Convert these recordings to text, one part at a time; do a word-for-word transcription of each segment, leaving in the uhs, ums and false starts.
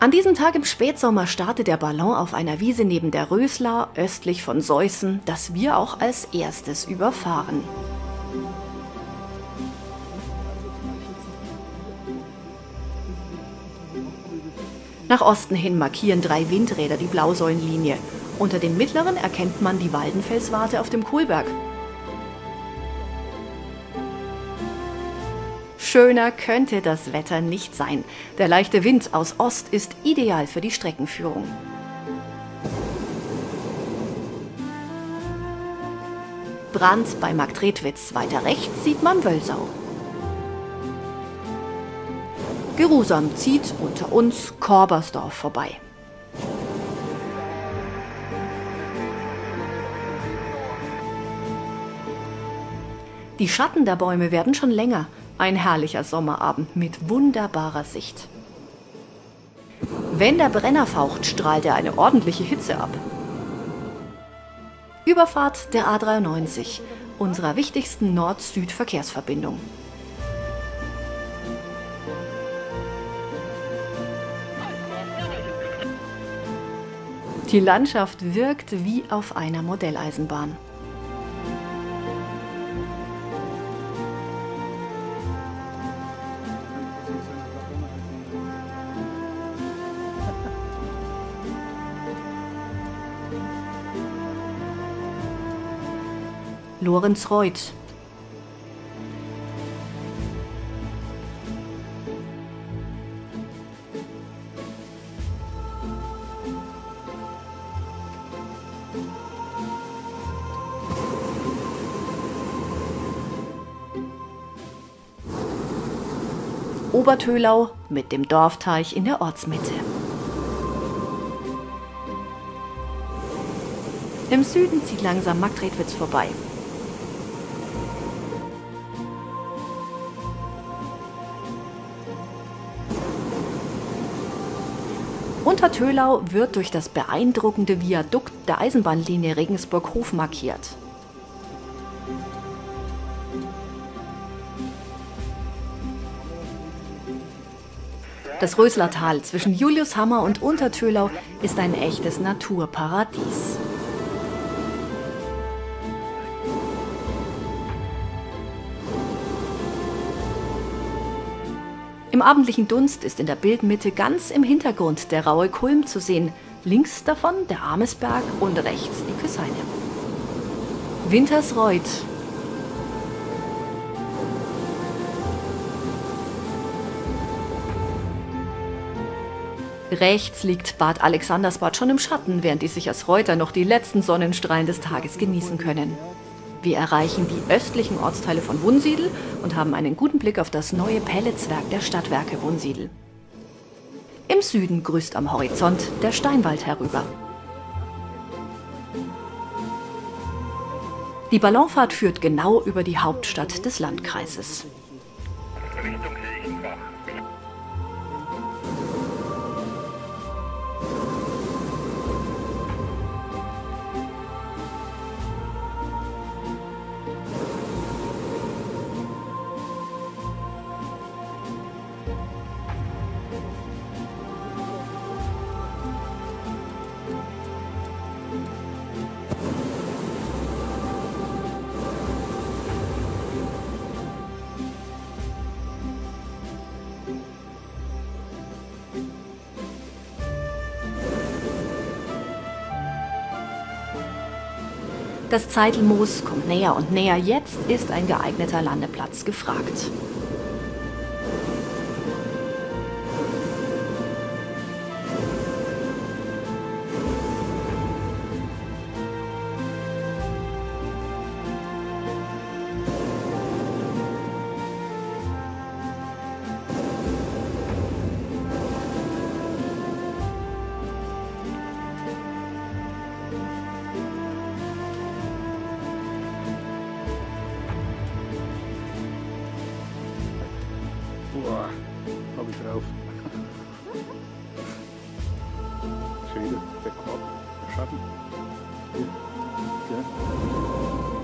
An diesem Tag im Spätsommer startet der Ballon auf einer Wiese neben der Rösla, östlich von Seußen, das wir auch als erstes überfahren. Nach Osten hin markieren drei Windräder die Blausäulenlinie. Unter den mittleren erkennt man die Waldenfelswarte auf dem Kohlberg. Schöner könnte das Wetter nicht sein. Der leichte Wind aus Ost ist ideal für die Streckenführung. Brand bei Marktredwitz. Weiter rechts sieht man Wölsau. Geruhsam zieht unter uns Korbersdorf vorbei. Die Schatten der Bäume werden schon länger. Ein herrlicher Sommerabend mit wunderbarer Sicht. Wenn der Brenner faucht, strahlt er eine ordentliche Hitze ab. Überfahrt der A dreiundneunzig, unserer wichtigsten Nord-Süd-Verkehrsverbindung. Die Landschaft wirkt wie auf einer Modelleisenbahn. Lorenzreuth. Obertölau mit dem Dorfteich in der Ortsmitte. Im Süden zieht langsam Marktredwitz vorbei. Untertölau wird durch das beeindruckende Viadukt der Eisenbahnlinie Regensburg-Hof markiert. Das Röslertal zwischen Juliushammer und Untertölau ist ein echtes Naturparadies. Im abendlichen Dunst ist in der Bildmitte ganz im Hintergrund der raue Kulm zu sehen, links davon der Amesberg und rechts die Küsseine. Wintersreuth. Rechts liegt Bad Alexandersbad schon im Schatten, während die Sichersreuther noch die letzten Sonnenstrahlen des Tages genießen können. Wir erreichen die östlichen Ortsteile von Wunsiedel und haben einen guten Blick auf das neue Pelletswerk der Stadtwerke Wunsiedel. Im Süden grüßt am Horizont der Steinwald herüber. Die Ballonfahrt führt genau über die Hauptstadt des Landkreises. Richtung Reichenbach. Das Zeitelmoos kommt näher und näher. Jetzt ist ein geeigneter Landeplatz gefragt. Boah, hab ich drauf. Schon wieder der Korb, der Schatten. Hier. Ja.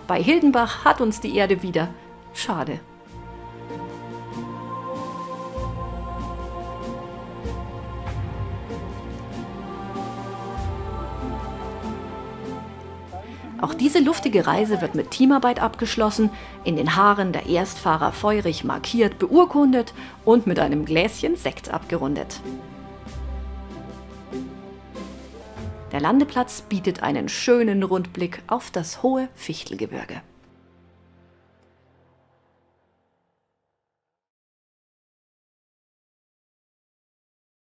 Bei Hildenbach hat uns die Erde wieder. Schade. Auch diese luftige Reise wird mit Teamarbeit abgeschlossen, in den Haaren der Erstfahrer feurig markiert, beurkundet und mit einem Gläschen Sekt abgerundet. Der Landeplatz bietet einen schönen Rundblick auf das hohe Fichtelgebirge.